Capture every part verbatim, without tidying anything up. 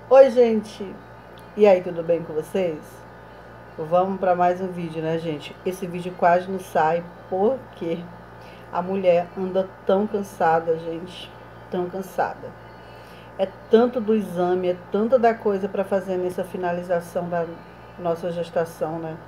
Oi, gente! E aí, tudo bem com vocês? Vamos para mais um vídeo, né, gente? Esse vídeo quase não sai porque a mulher anda tão cansada, gente. Tão cansada. É tanto do exame, é tanta da coisa para fazer nessa finalização da nossa gestação, né?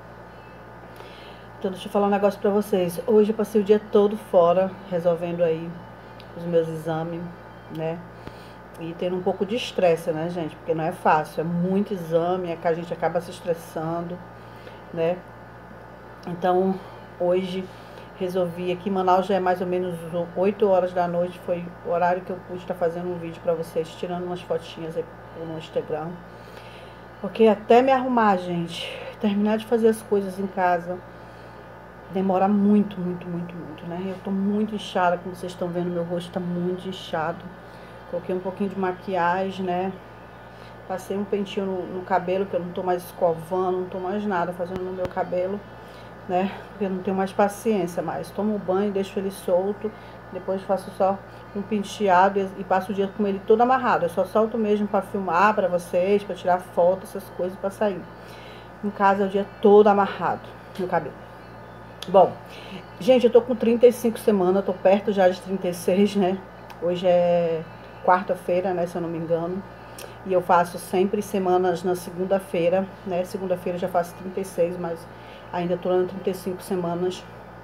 Então, deixa eu falar um negócio para vocês. Hoje eu passei o dia todo fora, resolvendo aí os meus exames, né? E tendo um pouco de estresse, né, gente? Porque não é fácil, é muito exame, é que a gente acaba se estressando, né? Então, hoje resolvi aqui, em Manaus já é mais ou menos oito horas da noite, foi o horário que eu pude estar fazendo um vídeo pra vocês, tirando umas fotinhas aí no Instagram. Porque até me arrumar, gente, terminar de fazer as coisas em casa, demora muito, muito, muito, muito, né? Eu tô muito inchada, como vocês estão vendo, meu rosto tá muito inchado. Coloquei um pouquinho de maquiagem, né? Passei um pentinho no, no cabelo, que eu não tô mais escovando, não tô mais nada fazendo no meu cabelo, né? Porque eu não tenho mais paciência mais. Tomo banho, deixo ele solto, depois faço só um penteado e, e passo o dia com ele todo amarrado. Eu só solto mesmo pra filmar pra vocês, pra tirar foto, essas coisas, pra sair. Em casa é o dia todo amarrado no cabelo. Bom, gente, eu tô com trinta e cinco semanas, tô perto já de trinta e seis, né? Hoje é quarta-feira, né, se eu não me engano. E eu faço sempre semanas na segunda-feira, né? Segunda-feira já faço trinta e seis, mas ainda tô na trinta e cinco semanas.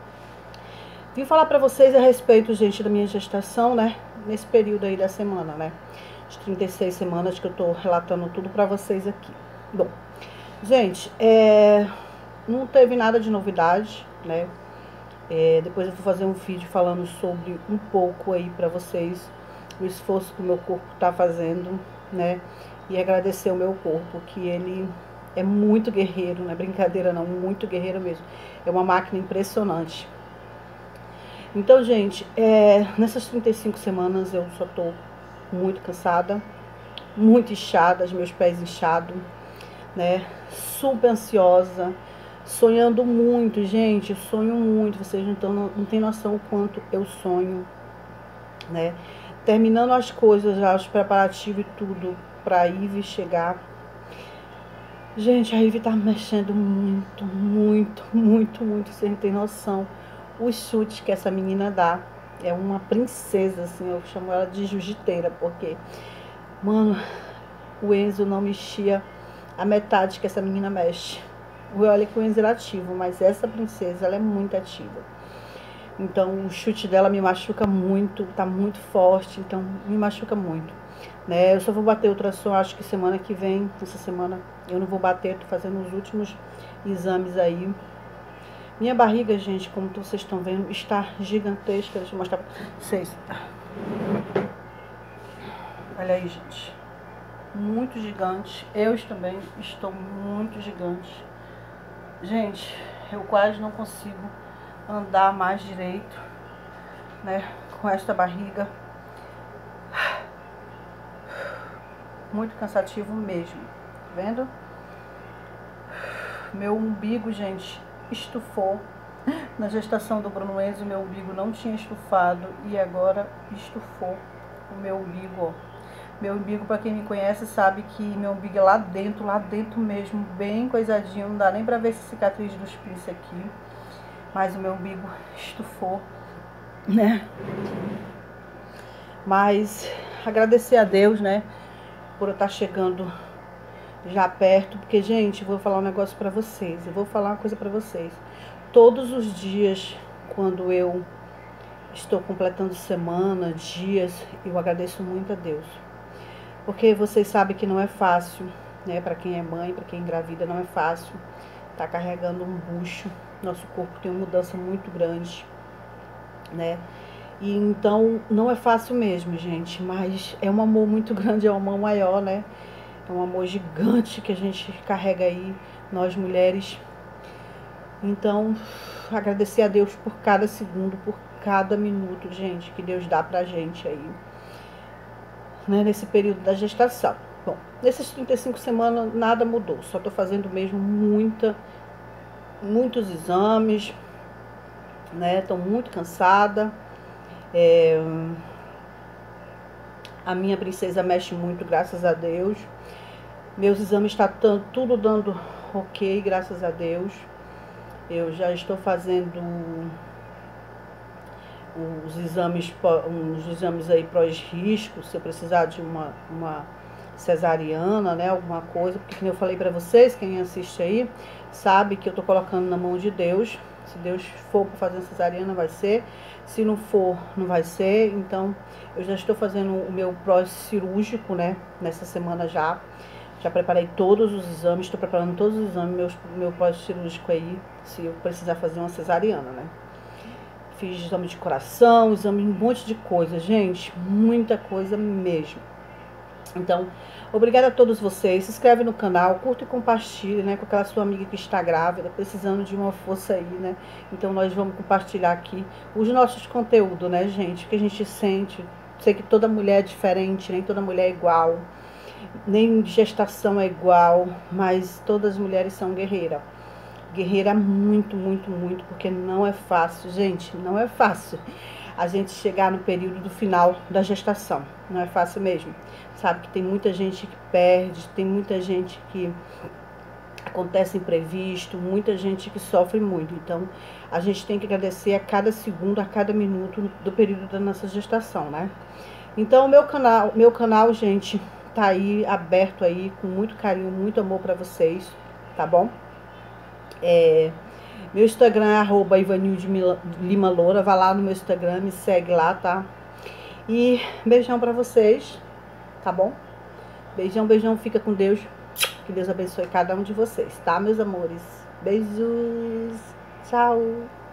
Vim falar pra vocês a respeito, gente, da minha gestação, né? Nesse período aí da semana, né? De trinta e seis semanas que eu tô relatando tudo pra vocês aqui. Bom, gente, é... não teve nada de novidade, né? É... Depois eu vou fazer um vídeo falando sobre um pouco aí pra vocês o esforço que o meu corpo tá fazendo, né? E agradecer o meu corpo, que ele é muito guerreiro, não é brincadeira não, muito guerreiro mesmo. É uma máquina impressionante. Então, gente, é, nessas trinta e cinco semanas eu só tô muito cansada, muito inchada, os meus pés inchados, né? Super ansiosa, sonhando muito, gente, eu sonho muito, vocês não, tão, não tem noção o quanto eu sonho, né? Terminando as coisas, já os preparativos e tudo pra Ivy chegar. Gente, a Ivy tá mexendo muito, muito, muito, muito, vocês não tem noção. O chute que essa menina dá é uma princesa, assim, eu chamo ela de jiu-jiteira, porque, mano, o Enzo não mexia a metade que essa menina mexe. Olha que o Enzo era ativo, mas essa princesa, ela é muito ativa. Então, o chute dela me machuca muito, tá muito forte, então me machuca muito, né? Eu só vou bater ultrassom, acho que semana que vem, essa semana eu não vou bater, tô fazendo os últimos exames aí. Minha barriga, gente, como vocês estão vendo, está gigantesca, deixa eu mostrar pra vocês. Olha aí, gente, muito gigante, eu também estou muito gigante. Gente, eu quase não consigo andar mais direito, né, com esta barriga. Muito cansativo mesmo, tá vendo? Meu umbigo, gente, estufou. Na gestação do Bruno Enzo, meu umbigo não tinha estufado e agora estufou o meu umbigo, ó. Meu umbigo, pra quem me conhece, sabe que meu umbigo é lá dentro, lá dentro mesmo, bem coisadinho, não dá nem pra ver essa cicatriz dos pinces aqui. Mas o meu umbigo estufou, né? Mas agradecer a Deus, né, por eu estar chegando já perto, porque, gente, eu vou falar um negócio pra vocês, eu vou falar uma coisa pra vocês. Todos os dias, quando eu estou completando semana, dias, eu agradeço muito a Deus. Porque vocês sabem que não é fácil, né, pra quem é mãe, pra quem engravida, não é fácil tá carregando um bucho. Nosso corpo tem uma mudança muito grande, né? E então não é fácil mesmo, gente, mas é um amor muito grande, é um amor maior, né? É um amor gigante que a gente carrega aí, nós mulheres. Então, agradecer a Deus por cada segundo, por cada minuto, gente, que Deus dá pra gente aí, né, nesse período da gestação. Bom, nesses trinta e cinco semanas nada mudou, só tô fazendo mesmo muita, muitos exames, né? Tô muito cansada. É... A minha princesa mexe muito, graças a Deus. Meus exames estão tá tudo dando ok, graças a Deus. Eu já estou fazendo os exames, uns exames aí pós-risco, se eu precisar de uma, uma cesariana, né, alguma coisa, porque como eu falei para vocês, quem assiste aí, sabe que eu tô colocando na mão de Deus. Se Deus for para fazer uma cesariana, vai ser. Se não for, não vai ser. Então, eu já estou fazendo o meu pós-cirúrgico, né, nessa semana já. Já preparei todos os exames, estou preparando todos os exames, meus, meu pós-cirúrgico aí, se eu precisar fazer uma cesariana, né. Fiz exame de coração, exame de um monte de coisa, gente, muita coisa mesmo. Então, obrigada a todos vocês. Se inscreve no canal, curta e compartilhe, né, com aquela sua amiga que está grávida, precisando de uma força aí, né. Então, nós vamos compartilhar aqui os nossos conteúdos, né, gente, o que a gente sente. Sei que toda mulher é diferente, nem toda mulher é igual, nem gestação é igual, mas todas as mulheres são guerreiras. Guerreira muito, muito, muito, porque não é fácil, gente, não é fácil a gente chegar no período do final da gestação, não é fácil mesmo. Sabe que tem muita gente que perde, tem muita gente que acontece imprevisto, muita gente que sofre muito. Então, a gente tem que agradecer a cada segundo, a cada minuto do período da nossa gestação, né? Então, o meu canal, meu canal, gente, tá aí, aberto aí, com muito carinho, muito amor pra vocês, tá bom? É, meu Instagram é arroba Ivanilde Lima Loura. Vai lá no meu Instagram, me segue lá, tá? E beijão pra vocês, tá bom? Beijão, beijão, fica com Deus. Que Deus abençoe cada um de vocês, tá, meus amores? Beijos, tchau!